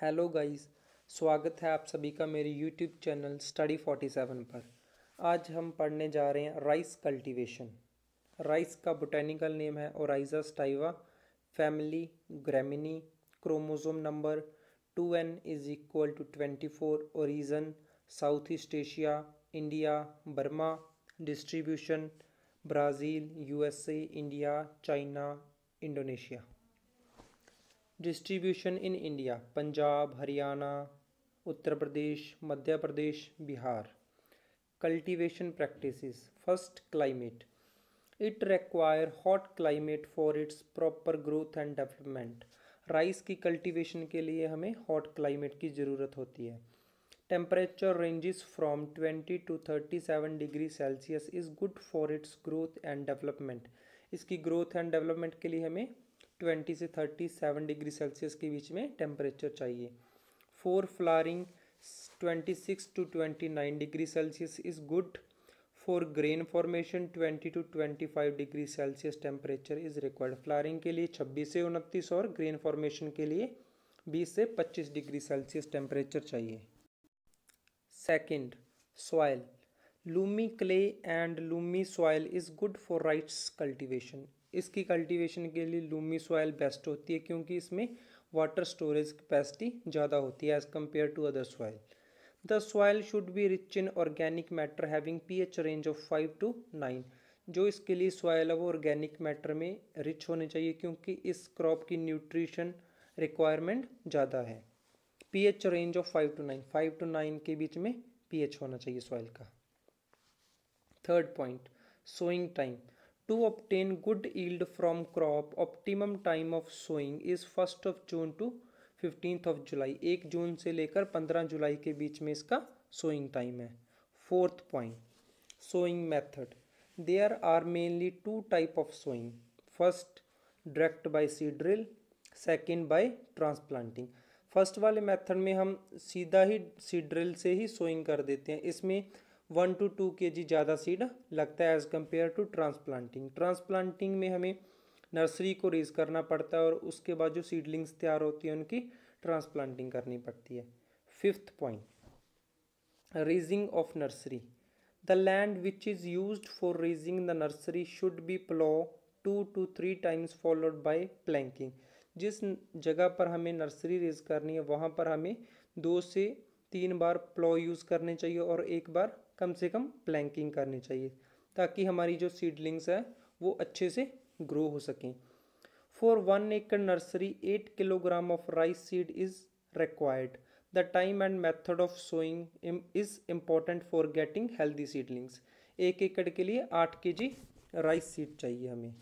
Hello guys, स्वागत है आप सभी का मेरे यूट्यूब चैनल स्टडी 47 पर। आज हम पढ़ने जा रहे हैं राइस कल्टीवेशन। राइस का बोटेनिकल नेम है Oryza sativa, family Gramineae, chromosome number 2n is equal to 24, origin South East Asia, India, Burma, distribution Brazil, USA, India, China, Indonesia. Distribution in India: Punjab, Haryana, Uttar Pradesh, Madhya Pradesh, Bihar. Cultivation practices: first, climate. It require hot climate for its proper growth and development. Rice की cultivation के लिए हमें hot climate की ज़रूरत होती है। Temperature ranges from 20 to 37 degree Celsius is good for its growth and development. इसकी growth and development के लिए हमें 20 से 37 डिग्री सेल्सियस के बीच में टेम्परेचर चाहिए। For flowering 26 to 29 degree Celsius is good. For grain formation 20 to 25 degree Celsius temperature is required. Flowering के लिए 26 से 29 और ग्रेन फॉर्मेशन के लिए 20 से 25 डिग्री सेल्सियस टेम्परेचर चाहिए। Second, soil. Loamy clay and loamy soil is good for rice cultivation. इसकी cultivation के लिए लूमी सॉइल बेस्ट होती है क्योंकि इसमें वाटर स्टोरेज कैपेसिटी ज़्यादा होती है as compare to other soil. The soil should be rich in organic matter having pH range of 5 to 9। जो इसके लिए सॉइल है वो ऑर्गेनिक मैटर में रिच होने चाहिए क्योंकि इस क्रॉप की न्यूट्रिशन रिक्वायरमेंट ज़्यादा है। pH रेंज ऑफ 5 to 9 के बीच में pH होना चाहिए सॉइल का। Third point, sowing time. To obtain good yield from crop, optimum time of sowing is 1st of June to 15th of July। 1 जून से लेकर 15 जुलाई के बीच में इसका सोइंग टाइम है। Fourth point, sowing method. There are mainly two type of sowing. First, direct by seed drill, second by transplanting. First वाले मेथड में हम सीधा ही सीड ड्रिल से ही सोइंग कर देते हैं। इसमें 1 to 2 kg ज़्यादा सीड लगता है as compare to transplanting. Transplanting में हमें नर्सरी को रेज करना पड़ता है और उसके बाद जो सीडलिंग्स तैयार होती है उनकी ट्रांसप्लांटिंग करनी पड़ती है। Fifth point, raising of nursery. The land which is used for raising the nursery should be plough 2 to 3 times followed by planking. जिस जगह पर हमें नर्सरी रेज करनी है वहाँ पर हमें 2 से 3 बार प्लो यूज़ करने चाहिए और एक बार कम से कम प्लैंकिंग करनी चाहिए ताकि हमारी जो सीडलिंग्स है वो अच्छे से ग्रो हो सकें। For 1 acre nursery 8 kilogram of rice seed is required. The time and method of sowing is important for getting healthy seedlings. 1 एकड़ के लिए 8 kg राइस सीड चाहिए हमें।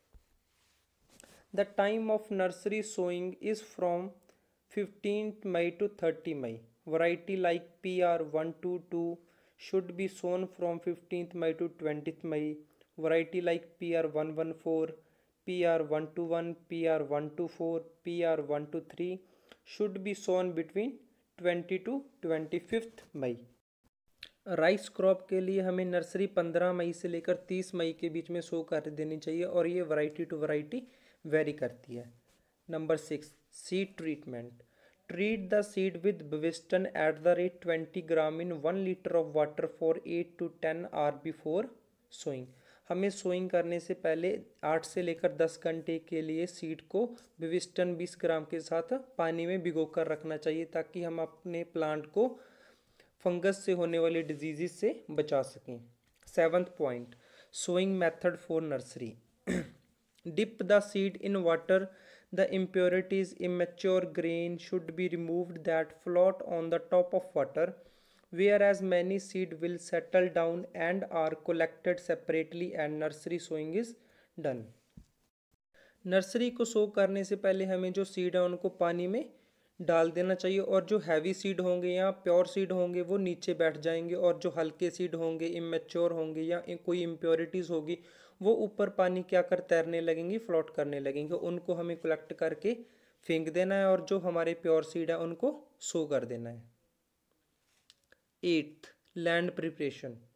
The time of nursery sowing is from 15 May to 30 May। Variety like PR122 should be sown from 15th May to 20th May। Variety like PR114, PR121, PR124, PR123 should be sown between 20 to 25th May। Rice crop के लिए हमें nursery 15 मई से लेकर 30 मई के बीच में सो कर देनी चाहिए और ये वैरायटी टू वैरायटी वेरी करती है। Number 6, seed treatment. Treat the seed with Bavistin at the rate 20 gram in 1 litre of water for 8 to 10 hour before sowing. हमें सोइंग करने से पहले 8 से लेकर 10 घंटे के लिए सीड को बिविस्टन 20 ग्राम के साथ पानी में भिगो कर रखना चाहिए ताकि हम अपने प्लांट को फंगस से होने वाली डिजीज़ से बचा सकें। Seventh point, sowing method for nursery. Dip the seed in water. The impurities immature grain should be removed that float on the top of water, whereas many seed will settle down and are collected separately and nursery sowing is done। Nursery को sow करने से पहले हमें जो seed है उनको पानी में डाल देना चाहिए और जो हैवी सीड होंगे या प्योर सीड होंगे वो नीचे बैठ जाएंगे और जो हल्के सीड होंगे, इमेच्योर होंगे या कोई इम्प्योरिटीज़ होगी वो ऊपर पानी क्या कर तैरने लगेंगी, फ्लोट करने लगेंगे। उनको हमें कलेक्ट करके फेंक देना है और जो हमारे प्योर सीड है उनको सो कर देना है। 8th, land preparation.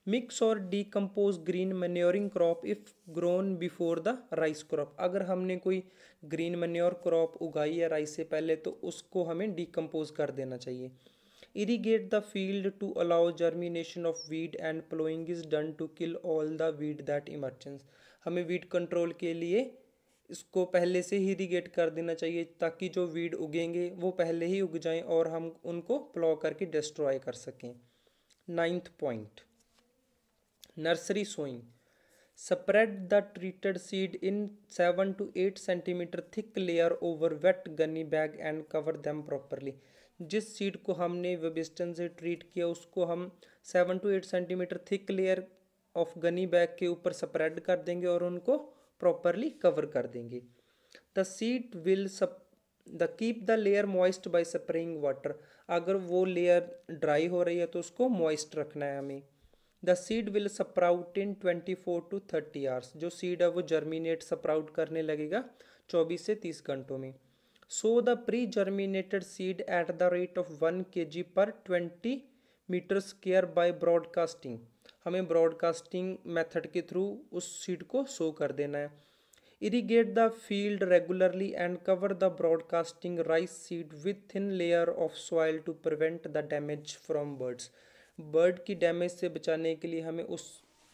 मिक्स और decompose green manuring crop if grown before the rice crop. अगर हमने कोई ग्रीन मैन्योर क्रॉप उगाई है राइस से पहले तो उसको हमें डीकम्पोज कर देना चाहिए। Irrigate the field to allow germination of weed and ploughing is done to kill all the weed that emergence. हमें वीड कंट्रोल के लिए इसको पहले से ही इरीगेट कर देना चाहिए ताकि जो वीड उगेंगे वो पहले ही उग जाएं और हम उनको प्लॉ करके डिस्ट्रॉय कर सकें। 9th point, nursery sowing. Spread the treated seed in 7 to 8 centimeter thick layer over wet gunny bag and cover them properly। जिस सीड को हमने वेबिस्टन से ट्रीट किया उसको हम 7 to 8 centimetre thick layer of gunny bag के ऊपर स्प्रेड कर देंगे और उनको प्रॉपरली कवर कर देंगे। The seed will the keep the layer moist by spraying water. अगर वो लेयर ड्राई हो रही है तो उसको मॉइस्ट रखना है हमें। The seed will sprout in 24 to 30 hours. जो सीड है वो जर्मिनेट स्प्राउट करने लगेगा 24 से 30 घंटों में। So the pre germinated seed at the rate of 1 kg per 20 metre square by broadcasting. हमें ब्रॉडकास्टिंग मेथड के थ्रू उस सीड को सो कर देना है। Irrigate the field regularly and cover the broadcasting rice seed with thin layer of soil to prevent the damage from birds. Bird की damage से बचाने के लिए हमें उस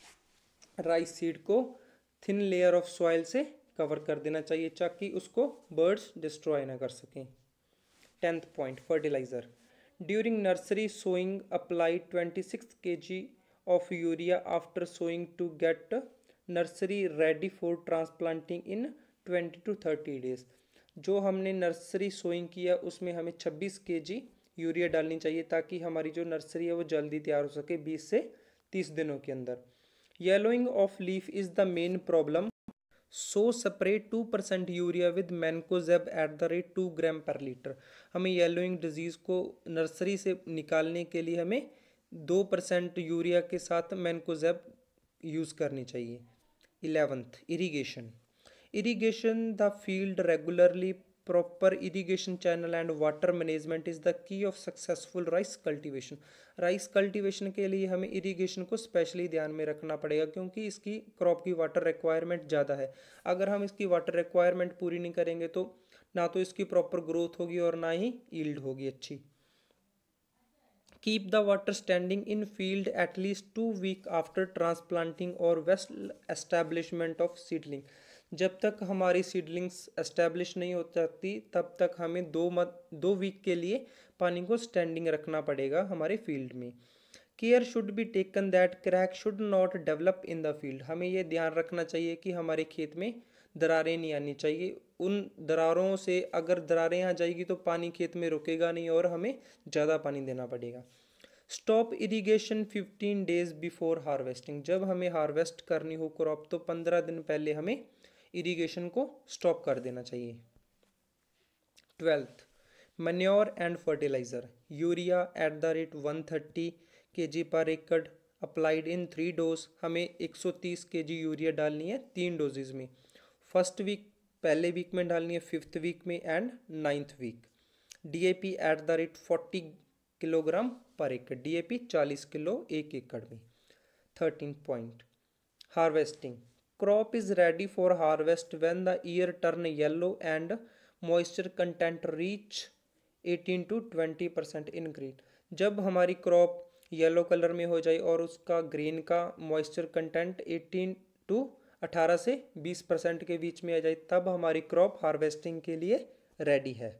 राइस सीड को थिन लेयर ऑफ सॉइल से कवर कर देना चाहिए ताकि उसको बर्ड्स डिस्ट्रॉय ना कर सकें। 10th point, fertiliser. During nursery sowing apply 26 kg of urea after sowing to get nursery ready for transplanting in 20 to 30 days. जो हमने नर्सरी सोइंग किया उसमें हमें 26 kg यूरिया डालनी चाहिए ताकि हमारी जो नर्सरी है वो जल्दी तैयार हो सके 20 से 30 दिनों के अंदर। Yellowing of leaf is the main problem, so spray 2% urea with mancozeb at the rate 2 gram per litre. हमें येलोइंग डिजीज़ को नर्सरी से निकालने के लिए हमें 2% यूरिया के साथ मैनकोजेब यूज़ करनी चाहिए। 11th, irrigation. Irrigation the field regularly, proper irrigation channel and water management is the key of successful rice cultivation. Rice cultivation के लिए हमें इरीगेशन को स्पेशली ध्यान में रखना पड़ेगा क्योंकि इसकी क्रॉप की वाटर रिक्वायरमेंट ज़्यादा है। अगर हम इसकी वाटर रिक्वायरमेंट पूरी नहीं करेंगे तो ना तो इसकी प्रॉपर ग्रोथ होगी और ना ही यील्ड होगी अच्छी। Keep the water standing in field at least 2 week after transplanting और वेस्ट एस्टैब्लिशमेंट ऑफ सीडलिंग। जब तक हमारी सीडलिंग्स एस्टैब्लिश नहीं हो जाती तब तक हमें 2 वीक के लिए पानी को स्टैंडिंग रखना पड़ेगा हमारे फील्ड में। Care should be taken that crack should not develop in the field. हमें यह ध्यान रखना चाहिए कि हमारे खेत में दरारें नहीं आनी चाहिए। उन दरारों से अगर दरारें आ जाएगी तो पानी खेत में रुकेगा नहीं और हमें ज़्यादा पानी देना पड़ेगा। Stop irrigation 15 days before harvesting. जब हमें हार्वेस्ट करनी हो क्रॉप तो 15 दिन पहले हमें इरीगेशन को स्टॉप कर देना चाहिए। 12th, manure and fertiliser. Urea at the rate 130 kg पर एकड़ अप्लाइड इन 3 डोज। हमें 130 kg यूरिया डालनी है 3 डोजेज में। फर्स्ट वीक पहले वीक में डालनी है, 5th वीक में and 9th week. DAP at the rate 40 kilogram per एकड़। डीएपी 40 किलो 1 एकड़ में। 13th point, harvesting. Crop is ready for harvest when the ear turn yellow and moisture content reach 18 to 20% in grain. जब हमारी crop yellow colour में हो जाए और उसका ग्रीन का मॉइस्चर कंटेंट 18 से 20% के बीच में आ जाए तब हमारी क्रॉप हार्वेस्टिंग के लिए रेडी है।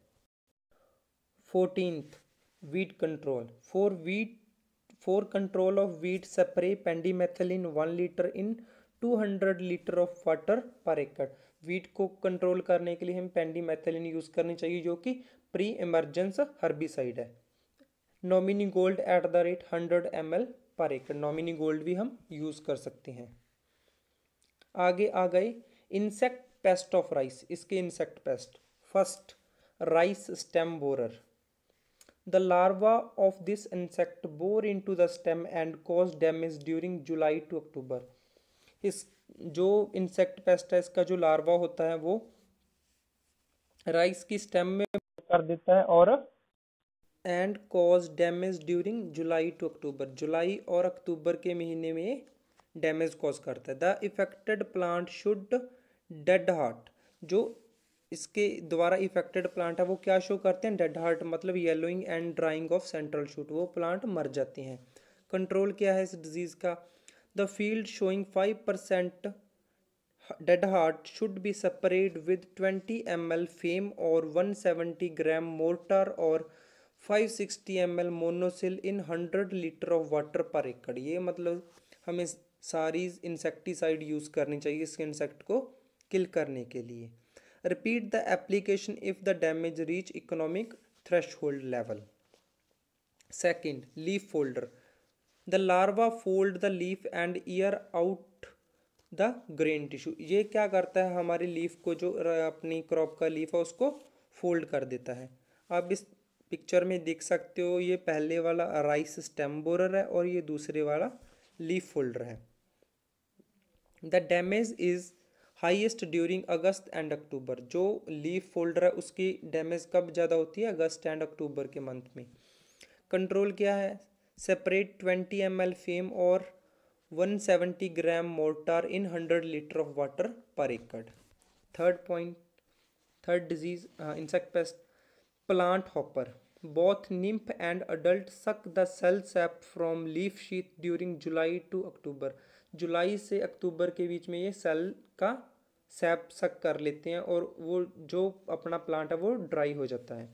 14th, weed control. For control of weed spray pendimethalin 1 litre in 200 litre of water पर एकड़। वीड को कंट्रोल करने के लिए हम पेंडीमेथिलिन यूज़ करनी चाहिए जो कि प्री इमरजेंस हर्बिसाइड है। Nominee gold at the rate 100 ml per एकड़। नॉमिनी गोल्ड भी हम यूज़ कर सकते हैं। आगे आ गए इंसेक्ट पेस्ट ऑफ राइस। इसके insect pest. First, rice stem borer. The larva of this insect bore into the stem and cause damage during July to October. इस जो इंसेक्ट पेस्ट है इसका जो लार्वा होता है वो राइस की स्टेम में कर देता है और and cause damage during July to October, जुलाई और अक्टूबर के महीने में डैमेज कॉज करता है। The affected plant should dead heart, जो इसके द्वारा इफेक्टेड प्लांट है वो क्या शो करते हैं, डेड हार्ट मतलब yellowing and drying of central shoot, वो प्लांट मर जाते हैं। कंट्रोल क्या है इस डिजीज का, the field showing 5% dead heart should be sprayed with 20 ml FAME or 170 gram mortar or 560 ml monosil in 100 litre of water पर एकड़। ये मतलब हमें सारी इंसेक्टिसाइड यूज़ करनी चाहिए इस इंसेक्ट को किल करने के लिए। Repeat the application if the damage reach economic threshold level. Second, leaf folder, the larva fold the leaf and ear out the grain tissue. ये क्या करता है, हमारी लीफ को जो अपनी क्रॉप का लीफ है उसको फोल्ड कर देता है। आप इस पिक्चर में देख सकते हो, ये पहले वाला राइस स्टेम बोरर है और ये दूसरे वाला लीफ फोल्डर है। The damage is highest during August and October, जो लीफ फोल्डर है उसकी डैमेज कब ज़्यादा होती है, अगस्त एंड अक्टूबर के मंथ में। कंट्रोल क्या है, सेपरेट 20 ml फेम और 170 gram Mortar in 100 litre of water पर एकड़। Third point, third disease insect pest, plant hopper, both nymph and adult suck the cell sap from leaf sheath during July to October. जुलाई से अक्टूबर के बीच में ये सेल का सैप सक कर लेते हैं और वो जो अपना प्लांट है वो ड्राई हो जाता है।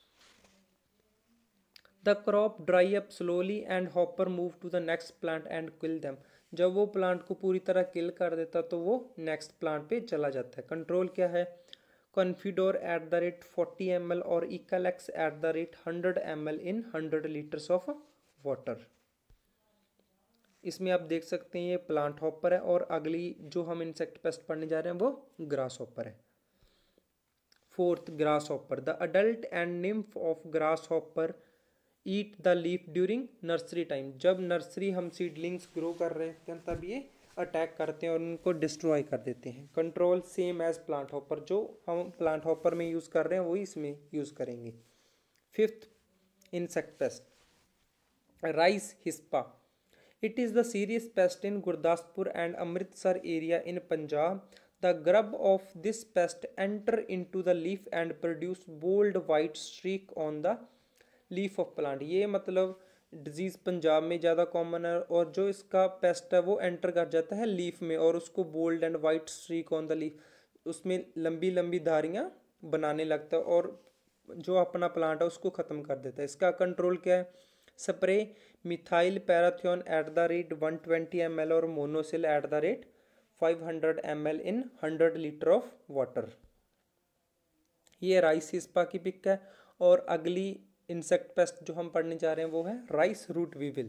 The crop dry up slowly and hopper move to the next plant and kill them. जब वो प्लांट को पूरी तरह किल कर देता तो वो नेक्स्ट प्लांट पे चला जाता है। कंट्रोल क्या है, Confidor at the rate 40 ml और Ekalux at the rate 100 ml in 100 litres of water. इसमें आप देख सकते हैं ये प्लांट हॉपर है और अगली जो हम इंसेक्ट पेस्ट पढ़ने जा रहे हैं वो ग्रास हॉपर है। Fourth, grasshopper, the adult and nymph of grasshopper eat the leaf during nursery time. जब नर्सरी हम सीडलिंग्स ग्रो कर रहे हैं तब ये अटैक करते हैं और उनको डिस्ट्रॉय कर देते हैं। Control same as plant hopper, जो हम प्लांट हॉपर में यूज़ कर रहे हैं वही इसमें यूज़ करेंगे। Fifth insect pest, rice hispa, it is the serious pest in Gurdaspur and Amritsar area in Punjab. The grub of this pest enter into the leaf and produce bold white streak on the leaf of plant. ये मतलब disease Punjab में ज़्यादा common है और जो इसका paste है वो एंटर कर जाता है लीफ में और उसको bold and white streak on the leaf, उसमें लंबी लंबी धारियाँ बनाने लगता है और जो अपना प्लांट है उसको ख़त्म कर देता है। इसका कंट्रोल क्या है, spray methyl parathion at the rate 120 ml और Monocil at the rate 500 ml in 100 litre of water. ये राइस हिस्पा की पिक है। और अगली इंसेक्ट पेस्ट जो हम पढ़ने जा रहे हैं वो है rice root weevil.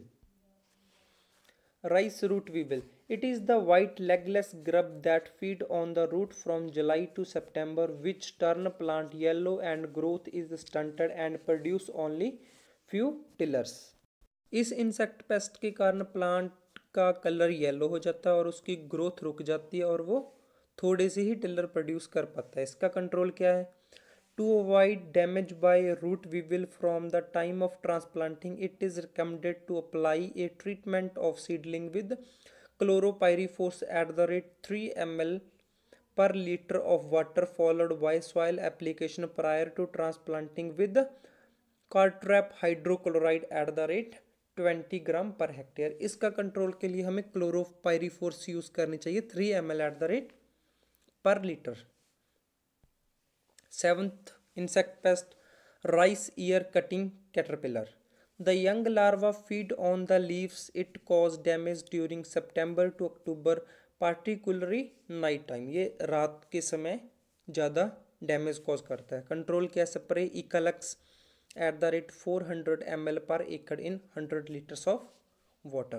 Rice root weevil, it is the white legless grub that feed on the root from July to September which turn plant yellow and growth is stunted and produce only few tillers। इस insect pest के कारण plant का colour yellow हो जाता है और उसकी growth रुक जाती है और वो थोड़े से ही टिलर प्रोड्यूस कर पाता है। इसका कंट्रोल क्या है, to avoid damage by root weevil from the time of transplanting, it is recommended to apply a treatment of seedling with chlorpyrifos at the rate 3 ml per liter of water followed by soil application prior to transplanting with cartrap hydrochloride at the rate 20 gram per hectare. इसका control के लिए हमें क्लोरोपायरीफोर्स use करनी चाहिए 3 ml at the rate per litre. Seventh insect pest, rice ear cutting caterpillar. The young larvae feed on the leaves. It cause damage during September to October, particularly night time। ये रात के समय ज़्यादा damage cause करता है। Control क्या, spray Ekalux at the rate 400 ml per एकड़ in 100 litres of water.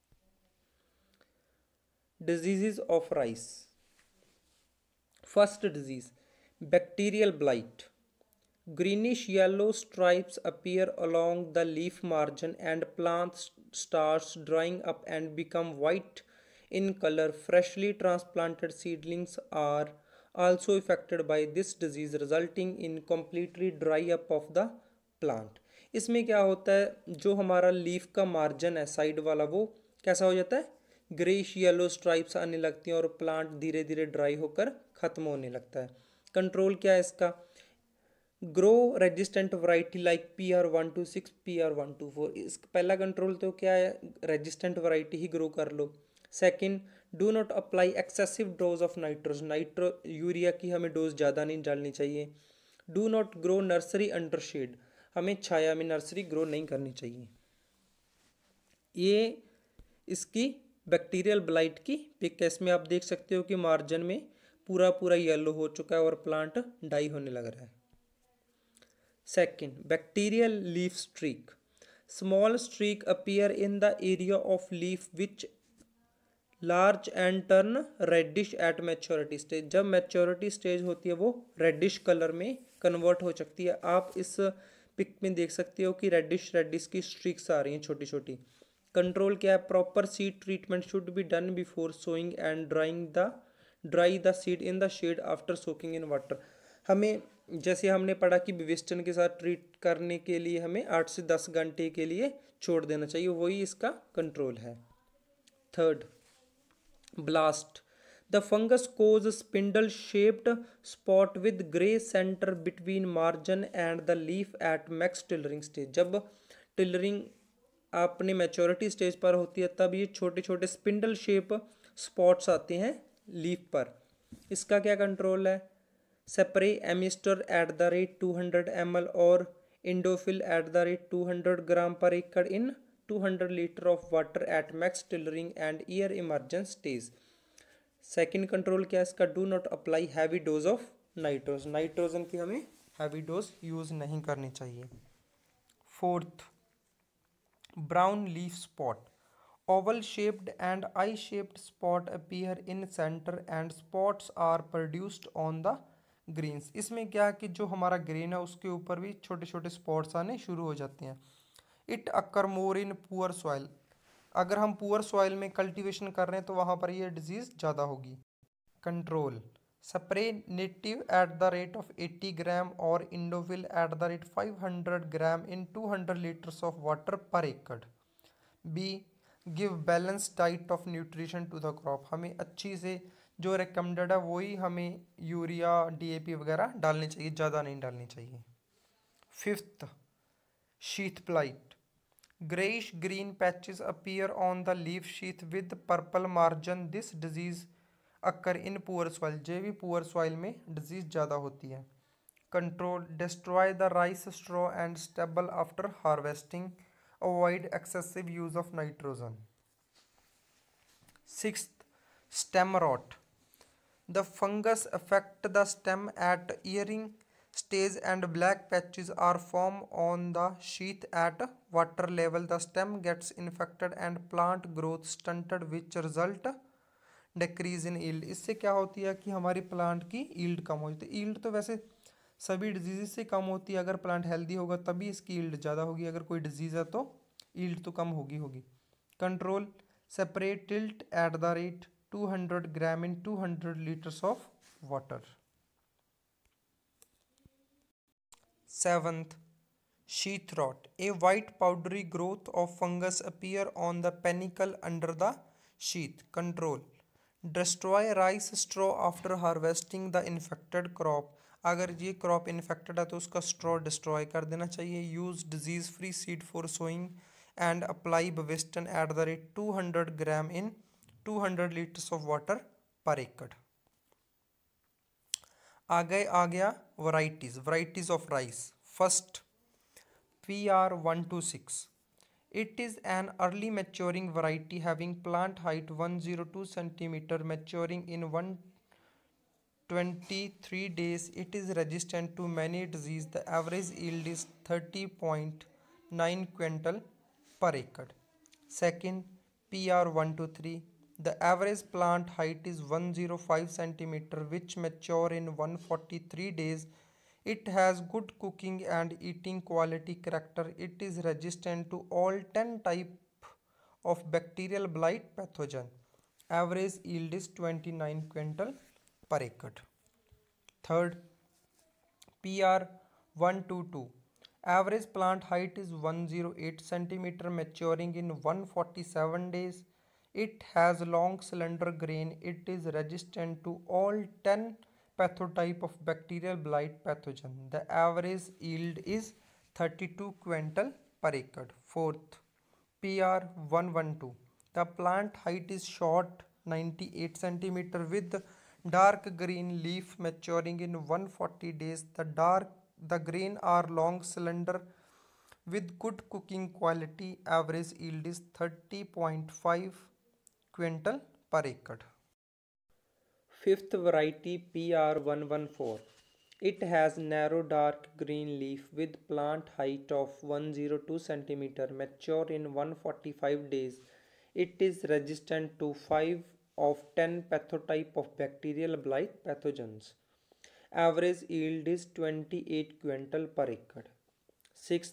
Diseases of rice. First disease, bacterial blight. Greenish yellow stripes appear along the leaf margin and plant starts drying up and become white in color. Freshly transplanted seedlings are also affected by this disease, resulting in completely dry up of the plant. इसमें क्या होता है, जो हमारा leaf का margin है side वाला, वो कैसा हो जाता है, ग्रेइश येलो स्ट्राइप्स आने लगती हैं और प्लांट धीरे धीरे ड्राई होकर ख़त्म होने लगता है। कंट्रोल क्या है इसका, grow resistant variety like PR126 PR124। इस पहला कंट्रोल तो क्या है, रेजिस्टेंट वैरायटी ही ग्रो कर लो। Second, do not apply excessive dose of nitro urea की हमें डोज ज़्यादा नहीं डालनी चाहिए। Do not grow nursery under shade, हमें छाया में नर्सरी ग्रो नहीं करनी चाहिए। ये इसकी बैक्टीरियल ब्लाइट की पिक है। इसमें आप देख सकते हो कि मार्जिन में पूरा पूरा येलो हो चुका है और प्लांट डाई होने लग रहा है। Second, bacterial leaf streak, small streak appear in the area of leaf which large and turn reddish at maturity stage. जब मैच्योरिटी स्टेज होती है वो रेडिश कलर में कन्वर्ट हो सकती है। आप इस पिक में देख सकते हो कि रेडिश रेडिश की स्ट्रीक्स आ रही हैं छोटी छोटी। कंट्रोल क्या है, proper seed treatment should be done before sowing and dry the seed in the shade after soaking in water. हमें जैसे हमने पढ़ा कि विवेस्टन के साथ ट्रीट करने के लिए हमें 8 से 10 घंटे के लिए छोड़ देना चाहिए, वही इसका कंट्रोल है। Third, blast, the fungus causes spindle shaped spot with grey centre between margin and the leaf at max tillering stage. जब टिलरिंग अपने मैच्योरिटी स्टेज पर होती है तब ये छोटे छोटे स्पिंडल शेप स्पॉट्स आते हैं लीफ पर। इसका क्या कंट्रोल है, spray Amistar at the rate 200 ml और Indofil at the rate 200 gram पर एकड़ in 200 litre of water at max tillering and ear emergence stage. Second control क्या है इसका, do not apply heavy dose of nitrogen की हमें heavy dose use नहीं करनी चाहिए। Fourth, brown leaf spot, oval shaped and eye shaped spot appear in center and spots are produced on the greens। इसमें क्या कि जो हमारा ग्रेन है उसके ऊपर भी छोटे छोटे स्पॉट्स आने शुरू हो जाते हैं। It occur more in poor soil, अगर हम पुअर सॉइल में कल्टीवेशन कर रहे हैं तो वहाँ पर ये डिजीज़ ज़्यादा होगी। Control, spray Nativo at the rate of 80 gram और Indofil at the rate 500 gram in 200 litres of water पर एकड़। B, give balance diet of nutrition to the crop, हमें अच्छी से जो रिकमेंडेड है वही हमें यूरिया DAP वगैरह डालनी चाहिए, ज़्यादा नहीं डालनी चाहिए। Fifth, sheath blight, greyish green patches appear on the leaf sheath with purple margin, this disease occur in poor soil, जे भी पुअर सॉइल में डिजीज ज़्यादा होती है। Control, destroy the rice straw and stubble after harvesting, avoid excessive use of nitrogen। Sixth, stem rot, the fungus affect the stem at earing stage and black patches are formed on the sheath at water level, the stem gets infected and plant growth stunted which result decrease in yield। इससे क्या होती है कि हमारी plant की yield कम हो जाती है। यील्ड तो वैसे सभी डिजीज़ से कम होती है, अगर प्लांट हेल्दी होगा तभी इसकी यील्ड ज़्यादा होगी, अगर कोई डिजीज़ है तो यील्ड तो कम होगी। Control, separate Tilt at the rate 200 gram in 200 litres of water. Seventh, sheath rot, a white powdery growth of fungus appear on the panicle under the sheath. Control, destroy rice straw after harvesting the infected crop, अगर ये crop infected है तो उसका straw destroy कर देना चाहिए। Use disease free seed for sowing and apply Bavistin at the rate 200 gram in 200 litres of water पर एकड़। आ गया varieties of rice. First, PR126, it is an early maturing variety having plant height 102 centimeter, maturing in 123 days. It is resistant to many disease. The average yield is 30.9 quintal per acre. Second, PR123, the average plant height is 105 centimeter, which mature in 143 days. It has good cooking and eating quality character. It is resistant to all 10 type of bacterial blight pathogen. Average yield is 29 quintal per acre. Third, PR122, Average plant height is 108 centimeter, maturing in 147 days. It has long slender grain. It is resistant to all 10 pathotype of bacterial blight pathogen. The average yield is 32 quintal per acre. Fourth, PR 112. The plant height is short 98 centimeter with dark green leaf, maturing in 140 days. The grain are long slender with good cooking quality. Average yield is 30.5 quintal per acre. Fifth variety PR114. It has narrow dark green leaf with plant height of 102 centimeter, mature in 145 days. It is resistant to 5 of 10 pathotype of bacterial blight pathogens. Average yield is 28 quintal per acre. Sixth,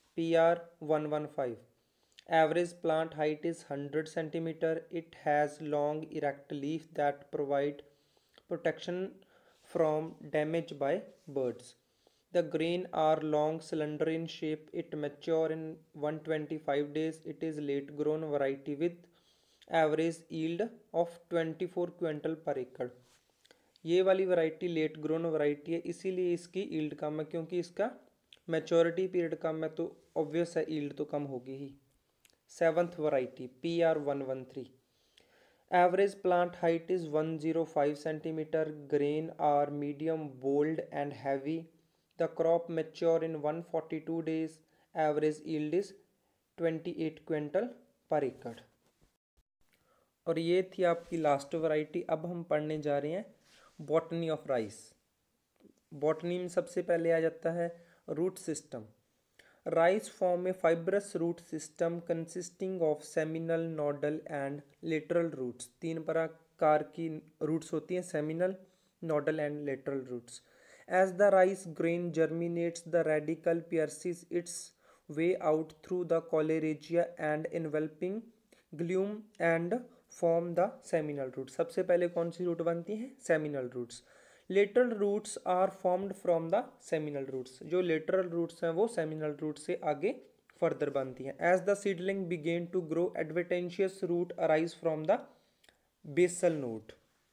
PR115. Average plant height is 100 centimeter. It has long erect leaf that provide protection from damage by birds. The grain are long slender in shape. It mature in 125 days. It is late grown variety with average yield of 24 quintal पर एकड़। ये वाली variety late grown variety है, इसीलिए इसकी yield कम है, क्योंकि इसका मैच्योरिटी पीरियड कम है, तो ऑब्वियस है यील्ड तो कम होगी ही। Seventh variety PR113। Average plant height is 105 centimeter. Grain are medium, bold and heavy. The crop mature in 142 days. Average yield is 28 quintal पर एकड़। और ये थी आपकी लास्ट वैरायटी। अब हम पढ़ने जा रहे हैं बॉटनी ऑफ राइस। बॉटनी में सबसे पहले आ जाता है root system. Rice form a fibrous root system consisting of seminal, nodal and lateral roots. तीन प्रकार की roots होती हैं, seminal, nodal and lateral roots. As the rice grain germinates, the radicle pierces its way out through the coleregia and enveloping glume and form the seminal root. सबसे पहले कौन सी root बनती हैं? Seminal roots. Lateral roots are formed from the seminal roots. जो lateral roots हैं वो seminal root से आगे फर्दर बनती हैं। As the seedling begin to grow, adventitious root arise from the basal node.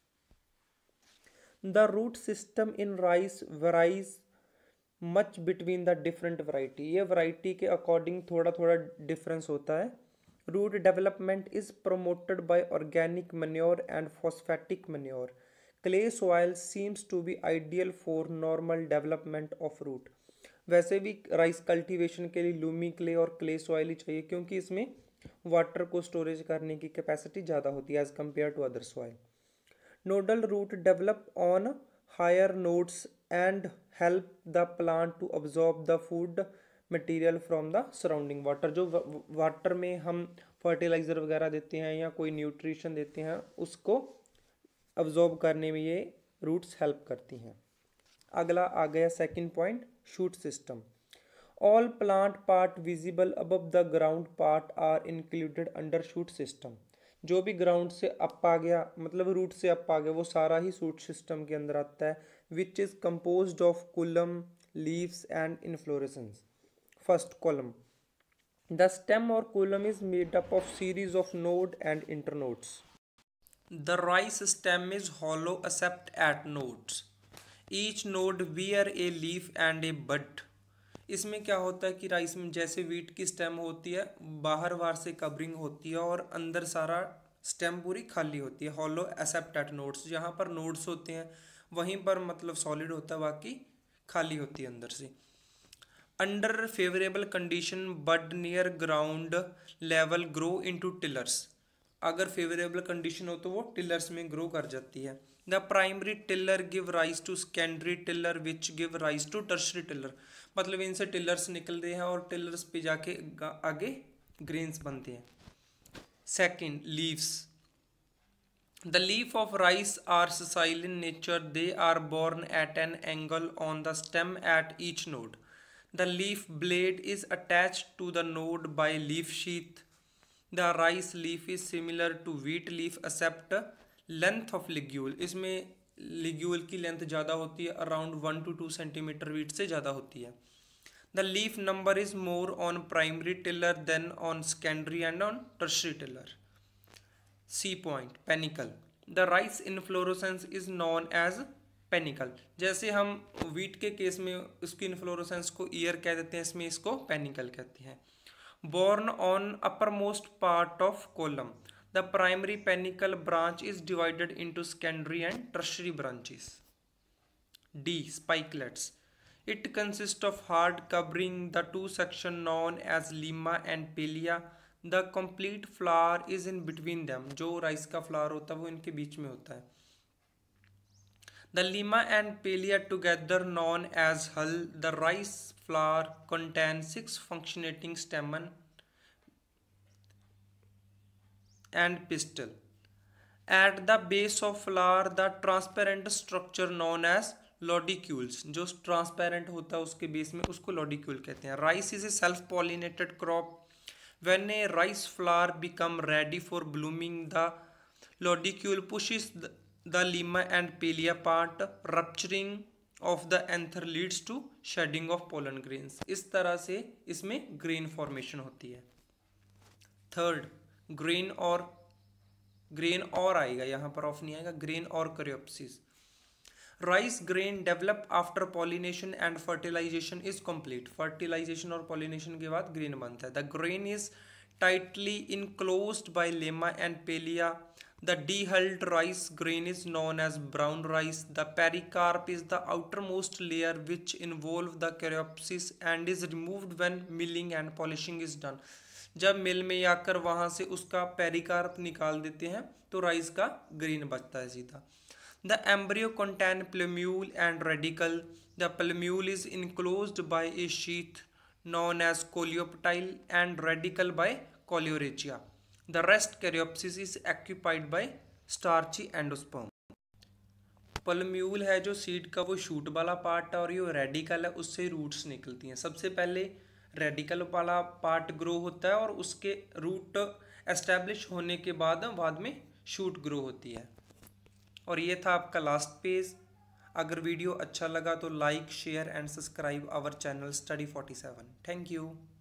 The root system in rice varies much between the different variety. ये variety के according थोड़ा थोड़ा डिफरेंस होता है। Root development is promoted by organic manure and phosphatic manure. Clay soil seems to be ideal for normal development of root. वैसे भी rice cultivation के लिए लूमी क्ले और क्ले सॉइल ही चाहिए, क्योंकि इसमें वाटर को स्टोरेज करने की कैपेसिटी ज़्यादा होती है as compare to other soil. Nodal root develop on higher nodes and help the plant to absorb the food material from the surrounding water. जो वाटर में हम फर्टिलाइजर वगैरह देते हैं या कोई न्यूट्रिशन देते हैं, उसको अब्जॉर्ब करने में ये रूट्स हेल्प करती हैं। अगला आ गया second point, shoot system. All plant part visible above the ground part are included under shoot system. जो भी ग्राउंड से अप आ गया, मतलब रूट से अप आ गया, वो सारा ही शूट सिस्टम के अंदर आता है, which is composed of culm, leaves and inflorescence. First culm, the stem और culm is made up of series of node and internodes. The rice stem is hollow except at nodes. Each node bear a leaf and a bud. इसमें क्या होता है कि rice में जैसे wheat की stem होती है, बाहर बाहर से कवरिंग होती है और अंदर सारा स्टेम पूरी खाली होती है। हॉलो एक्सेप्ट एट नोड्स, जहाँ पर नोड्स होते हैं वहीं पर मतलब सॉलिड होता है, बाकी खाली होती है अंदर से। Under favourable condition bud near ground level grow into tillers. अगर फेवरेबल कंडीशन हो तो वो टिलर्स में ग्रो कर जाती है। The primary tiller give rise to secondary tiller which give rise to tertiary tiller. मतलब इनसे टिलर्स निकलते हैं और टिलर्स पे जाके आगे ग्रेन्स बनते हैं। Second, leaves. The leaf of rice are sessile in nature. They are borne at an angle on the stem at each node. The leaf blade is attached to the node by leaf sheath. The rice leaf is similar to wheat leaf except length of ligule. इसमें ligule की length ज़्यादा होती है, around 1 to 2 centimetre, wheat से ज़्यादा होती है। The leaf number is more on primary tiller than on secondary and on tertiary tiller. C point, panicle. The rice inflorescence is known as panicle. जैसे हम वीट के केस में उसकी inflorescence को ईयर कह देते हैं, इसमें इसको पेनिकल कहते हैं. Born on uppermost part of column. The primary panicle branch is divided into secondary and tertiary branches. D. Spikelets. It consists of hard covering the two sections known as lemma and palea. The complete flower is in between them. जो rice का flower होता है वो इनके बीच में होता है. The lemma and palea together known as hull. The rice flower contains 6 functionating stamen and pistil. At the base of flower, the transparent structure known as lodicules. जो transparent होता है उसके बेस में उसको lodicule कहते हैं. Rice is a self-pollinated crop. When a rice flower become ready for blooming, the lodicule pushes the lemma and palea part. Rupturing of the anther leads to shedding of pollen grains. इस तरह से इसमें grain formation होती है. Third, grain और आएगा, यहाँ पर ऑफ नहीं आएगा. ग्रेन और caryopsis. Rice grain develop after pollination and fertilization is complete. Fertilization और पॉलिनेशन के बाद ग्रेन बनता है. The grain is tightly enclosed by lemma and palea. The dehulled rice grain is known as brown rice. The pericarp is the outermost layer which involves the caryopsis and is removed when milling and polishing is done. जब मिल में आकर वहाँ से उसका pericarp निकाल देते हैं तो राइस का ग्रेन बचता है सीधा. The embryo contain plumule and radicle. The plumule is enclosed by a sheath known as coleoptile and radicle by coleorrhea. The rest caryopsis is occupied by starchy endosperm. पल्म्यूल है जो सीड का वो shoot वाला part है और ये radical है उससे रूट्स निकलती हैं. सबसे पहले रेडिकल वाला पार्ट ग्रो होता है और उसके रूट एस्टेब्लिश होने के बाद में शूट ग्रो होती है. और ये था आपका लास्ट पेज. अगर वीडियो अच्छा लगा तो like share and subscribe our channel study 47. Thank you.